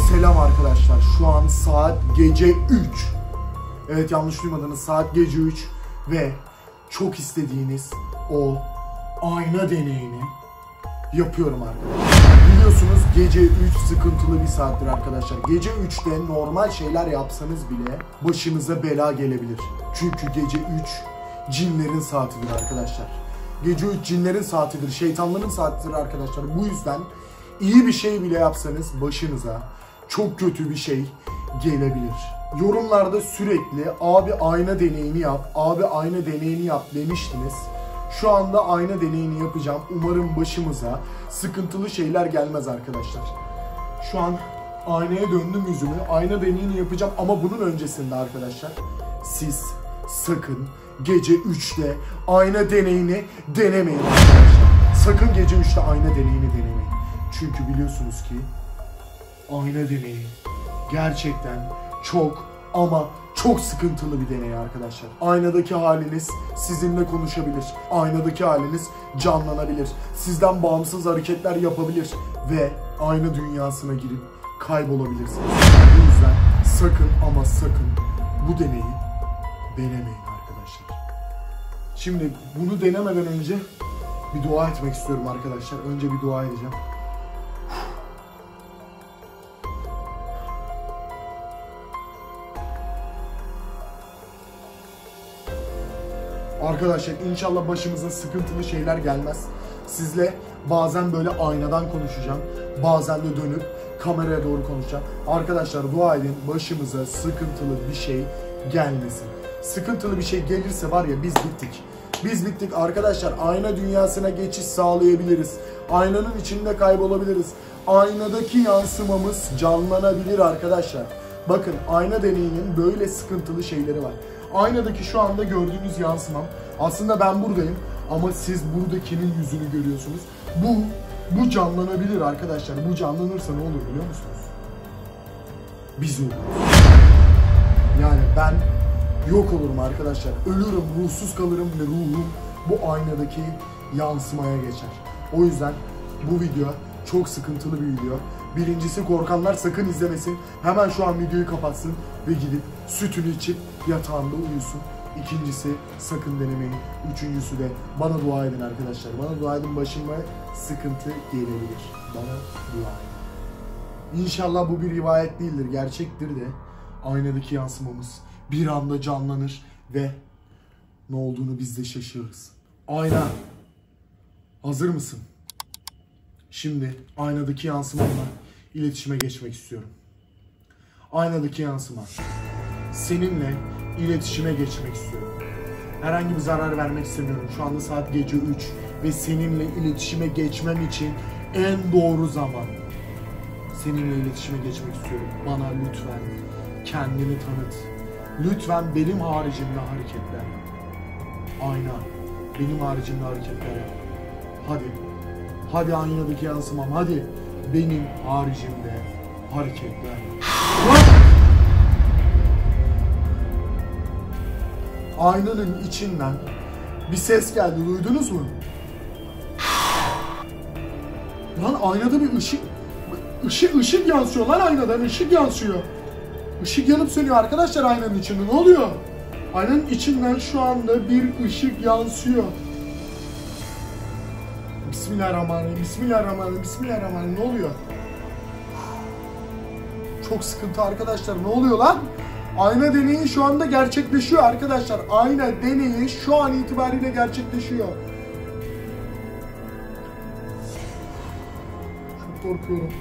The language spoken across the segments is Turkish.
Selam arkadaşlar. Şu an saat gece 3. Evet, yanlış duymadınız, saat gece 3 ve çok istediğiniz o ayna deneyini yapıyorum arkadaşlar. Biliyorsunuz gece 3 sıkıntılı bir saattir arkadaşlar. Gece 3'te normal şeyler yapsanız bile başınıza bela gelebilir. Çünkü gece 3 cinlerin saatidir arkadaşlar. Gece 3 cinlerin saatidir, şeytanların saatidir arkadaşlar. Bu yüzden iyi bir şey bile yapsanız başınıza çok kötü bir şey gelebilir. Yorumlarda sürekli abi ayna deneyini yap, abi ayna deneyini yap demiştiniz. Şu anda ayna deneyini yapacağım. Umarım başımıza sıkıntılı şeyler gelmez arkadaşlar. Şu an aynaya döndüm yüzümü. Ayna deneyini yapacağım ama bunun öncesinde arkadaşlar siz sakın gece 3'te ayna deneyini denemeyin arkadaşlar. Sakın gece 3'te ayna deneyini denemeyin. Çünkü biliyorsunuz ki ayna deneyi gerçekten çok ama çok sıkıntılı bir deney arkadaşlar. Aynadaki haliniz sizinle konuşabilir. Aynadaki haliniz canlanabilir. Sizden bağımsız hareketler yapabilir ve ayna dünyasına girip kaybolabilirsiniz. Bu yüzden sakın ama sakın bu deneyi denemeyin arkadaşlar. Şimdi bunu denemeden önce bir dua etmek istiyorum arkadaşlar. Önce bir dua edeceğim. Arkadaşlar inşallah başımıza sıkıntılı şeyler gelmez. Sizle bazen böyle aynadan konuşacağım. Bazen de dönüp kameraya doğru konuşacağım. Arkadaşlar dua edin başımıza sıkıntılı bir şey gelmesin. Sıkıntılı bir şey gelirse var ya biz bittik. Biz bittik arkadaşlar. Ayna dünyasına geçiş sağlayabiliriz. Aynanın içinde kaybolabiliriz. Aynadaki yansımamız canlanabilir arkadaşlar. Bakın ayna deneyinin böyle sıkıntılı şeyleri var. Aynadaki şu anda gördüğünüz yansımam. Aslında ben buradayım ama siz buradakinin yüzünü görüyorsunuz. Bu canlanabilir arkadaşlar. Bu canlanırsa ne olur biliyor musunuz? Biz ölürüz. Yani ben yok olurum arkadaşlar. Ölürüm, ruhsuz kalırım ve ruhum bu aynadaki yansımaya geçer. O yüzden bu video çok sıkıntılı bir video. Birincisi korkanlar sakın izlemesin. Hemen şu an videoyu kapatsın ve gidip sütünü içip yatağında uyusun. İkincisi sakın denemeyin. Üçüncüsü de bana dua edin arkadaşlar. Bana dua edin, başıma sıkıntı gelebilir. Bana dua edin. İnşallah bu bir rivayet değildir, gerçektir de aynadaki yansımamız bir anda canlanır ve ne olduğunu biz de şaşırırız. Ayna. Hazır mısın? Şimdi aynadaki yansımamla iletişime geçmek istiyorum. Aynadaki yansıma. Seninle iletişime geçmek istiyorum. Herhangi bir zarar vermek istemiyorum. Şu anda saat gece 3 ve seninle iletişime geçmem için en doğru zaman. Seninle iletişime geçmek istiyorum. Bana lütfen kendini tanıt. Lütfen benim haricimde hareketler yap. Ayna. Benim haricimde hareketler yap. Hadi. Hadi aynadaki yansımam, hadi. Benim haricimde hareketler. Aynanın içinden bir ses geldi, duydunuz mu? Lan aynada bir ışık yansıyor lan, aynadan ışık yansıyor. Işık yanıp sönüyor arkadaşlar aynanın içinde, ne oluyor? Aynanın içinden şu anda bir ışık yansıyor. Bismillahirrahmanirrahim, bismillahirrahmanirrahim, bismillahirrahmanirrahim. Ne oluyor? Çok sıkıntı arkadaşlar. Ne oluyor lan? Ayna deneyi şu anda gerçekleşiyor arkadaşlar. Ayna deneyi şu an itibariyle gerçekleşiyor. Çok korkuyorum.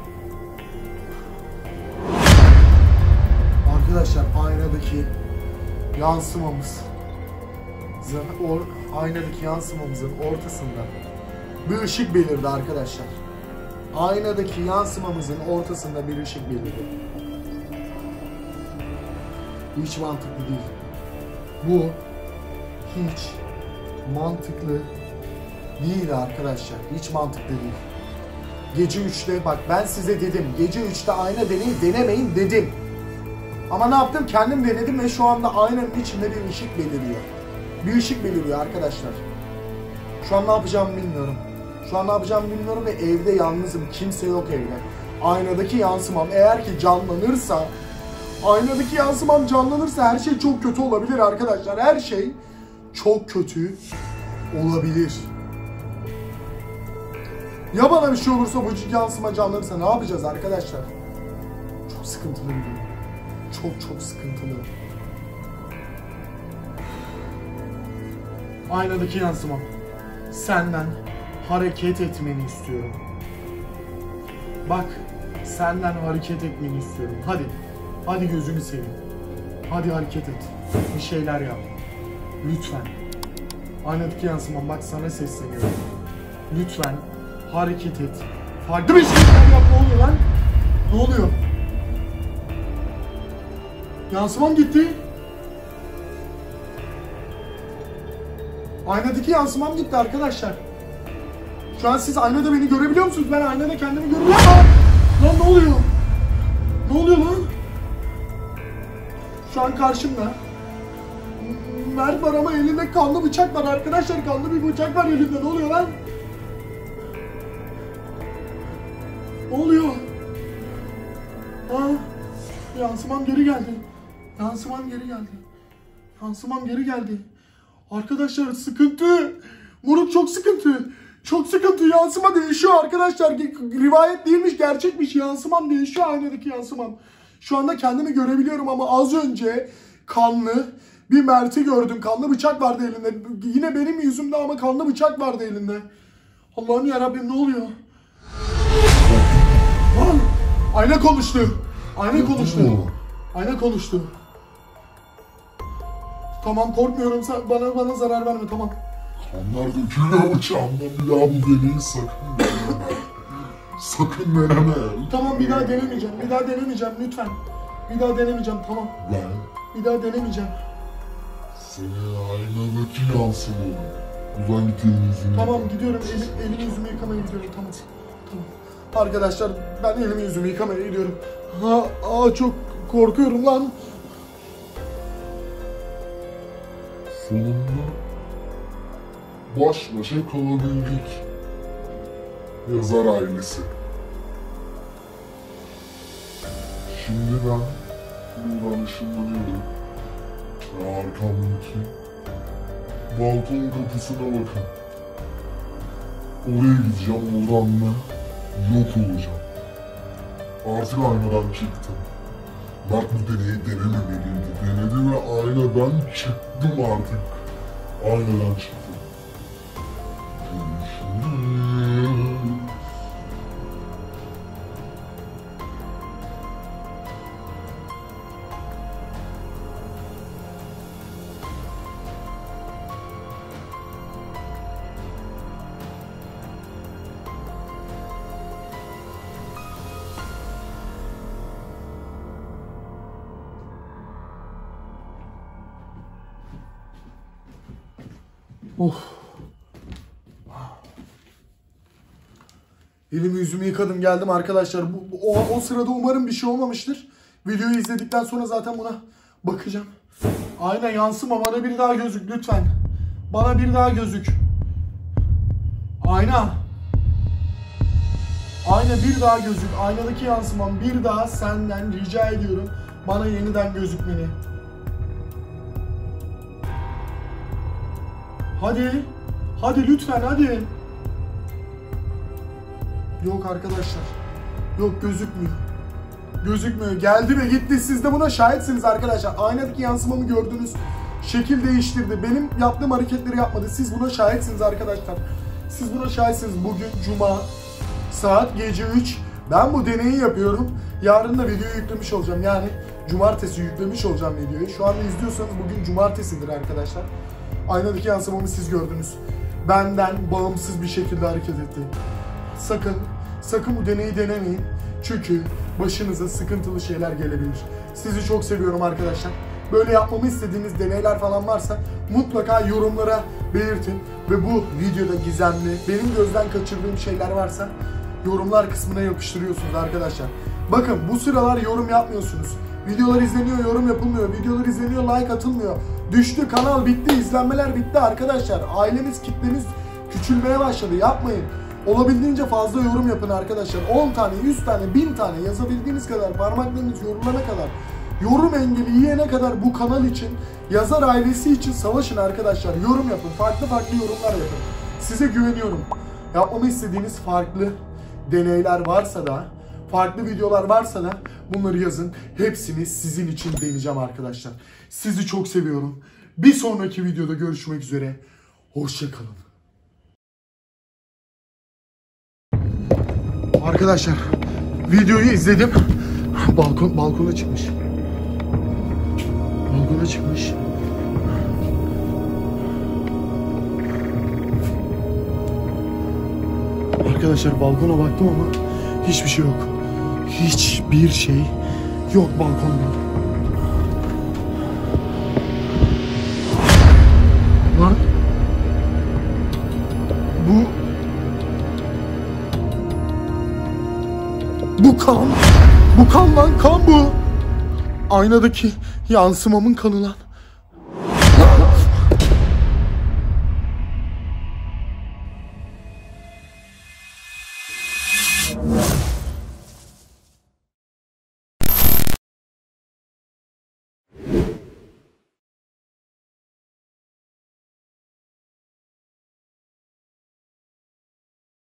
Arkadaşlar aynadaki yansımamızın ortasında bir ışık belirdi arkadaşlar. Aynadaki yansımamızın ortasında bir ışık belirdi. Bu hiç mantıklı değil. Bu hiç mantıklı değil arkadaşlar. Hiç mantıklı değil. Gece 3'te bak ben size dedim. Gece 3'te ayna deneyi denemeyin dedim. Ama ne yaptım? Kendim denedim ve şu anda aynanın içinde bir ışık beliriyor. Bir ışık beliriyor arkadaşlar. Şu an ne yapacağımı bilmiyorum. Şu an ne yapacağımı bilmiyorum ve evde yalnızım. Kimse yok evde. aynadaki yansımam eğer ki canlanırsa, aynadaki yansımam canlanırsa her şey çok kötü olabilir arkadaşlar. Her şey çok kötü olabilir. Ya bana bir şey olursa bu yansıma canlanırsa ne yapacağız arkadaşlar? Çok sıkıntılı bir durum. Çok sıkıntılı. Aynadaki yansımam. Senden hareket etmeni istiyorum. Bak, senden hareket etmeni istiyorum. Hadi. Hadi gözünü seveyim. Hadi hareket et. Bir şeyler yap. Lütfen. Aynadaki yansımam, bak sana sesleniyorum. Lütfen hareket et. Farklı bir şeyler yap. Ne oluyor lan? Ne oluyor? Yansımam gitti. Aynadaki yansımam gitti arkadaşlar. Şu an siz aynada beni görebiliyor musunuz? Ben aynada kendimi görüyorum. Lan ne oluyor? Ne oluyor lan? Şu an karşımda Mert var ama elinde kanlı bıçak var arkadaşlar. Kanlı bir bıçak var elinde. Ne oluyor lan? Ne oluyor? Yansımam geri geldi. Yansımam geri geldi. Yansımam geri geldi. Arkadaşlar sıkıntı. Moruk çok sıkıntı. Çok sıkıntı. Yansıma değişiyor arkadaşlar. Rivayet değilmiş, gerçekmiş. Yansımam değişiyor, aynadaki yansımam. Şu anda kendimi görebiliyorum ama az önce kanlı bir Mert'i gördüm. Kanlı bıçak vardı elinde. Yine benim yüzümde ama kanlı bıçak vardı elinde. Allah'ım yarabbim, ne oluyor? Lan! Ayna konuştu. Ayna konuştu. Ayna konuştu. Tamam, korkmuyorum. Sen bana zarar verme, tamam. Kanlar dökülüyor bıçağımdan. Bir daha bu deneyi sakın deneme. Sakın deneme. Tamam, bir daha denemeyeceğim. Bir daha denemeyeceğim lütfen. Bir daha denemeyeceğim, tamam. Bir daha denemeyeceğim. Senin aynadaki yansımın. Uzan git elini yüzünü. Tamam, gidiyorum. Elimi yüzümü yıkamaya gidiyorum, tamam. Tamam. Arkadaşlar ben elimi yüzümü yıkamaya gidiyorum. Çok korkuyorum lan. Sonunda baş başa kalabildik. Yazar ailesi. Şimdi ben buradan ışınlanıyorum. Ve arkamdaki balkon kapısına bakın. Oraya gideceğim, oradan da yok olacağım. Artık aynadan çıktım. Mert bu deneyi denememeliydi. Denedi ve aynadan çıktım artık. Aynadan çıktım. Elimi yüzümü yıkadım, geldim arkadaşlar. O sırada umarım bir şey olmamıştır. Videoyu izledikten sonra zaten buna bakacağım. Aynen, yansıma, bana bir daha gözük lütfen. Bana bir daha gözük. Ayna. Ayna, bir daha gözük. Aynadaki yansımam, bir daha senden rica ediyorum. Bana yeniden gözükmeni. Hadi. Hadi lütfen, hadi. Yok arkadaşlar. Yok, gözükmüyor. Gözükmüyor. Geldi ve gitti. Siz de buna şahitsiniz arkadaşlar. Aynadaki yansımamı gördünüz. Şekil değiştirdi. Benim yaptığım hareketleri yapmadı. Siz buna şahitsiniz arkadaşlar. Siz buna şahitsiniz. Bugün Cuma. Saat gece 3. Ben bu deneyi yapıyorum. Yarın da videoyu yüklemiş olacağım. Yani cumartesi yüklemiş olacağım videoyu. Şu anda izliyorsanız bugün cumartesidir arkadaşlar. Aynadaki yansımamı siz gördünüz. Benden bağımsız bir şekilde hareket etti. Sakın bu deneyi denemeyin. Çünkü başınıza sıkıntılı şeyler gelebilir. Sizi çok seviyorum arkadaşlar. Böyle yapmamı istediğiniz deneyler falan varsa mutlaka yorumlara belirtin. Ve bu videoda gizemli, benim gözden kaçırdığım şeyler varsa yorumlar kısmına yapıştırıyorsunuz arkadaşlar. Bakın, bu sıralar yorum yapmıyorsunuz. Videolar izleniyor, yorum yapılmıyor. Videolar izleniyor, like atılmıyor. Düştü, kanal bitti, izlenmeler bitti arkadaşlar. Ailemiz, kitlemiz küçülmeye başladı. Yapmayın. Olabildiğince fazla yorum yapın arkadaşlar. 10 tane, 100 tane, 1000 tane yazabildiğiniz kadar, parmaklarınız yorulana kadar, yorum engeli yiyene kadar bu kanal için, yazar ailesi için savaşın arkadaşlar. Yorum yapın. Farklı yorumlar yapın. Size güveniyorum. Yapmamı istediğiniz farklı deneyler varsa da, farklı videolar varsa da bunları yazın. Hepsini sizin için deneyeceğim arkadaşlar. Sizi çok seviyorum. Bir sonraki videoda görüşmek üzere. Hoşça kalın. Arkadaşlar videoyu izledim. Balkona çıkmış. Balkona çıkmış. Arkadaşlar balkona baktım ama hiçbir şey yok. Hiçbir şey yok balkonda. Lan bu kan. Bu kan lan, kan bu. Aynadaki yansımamın kanı lan.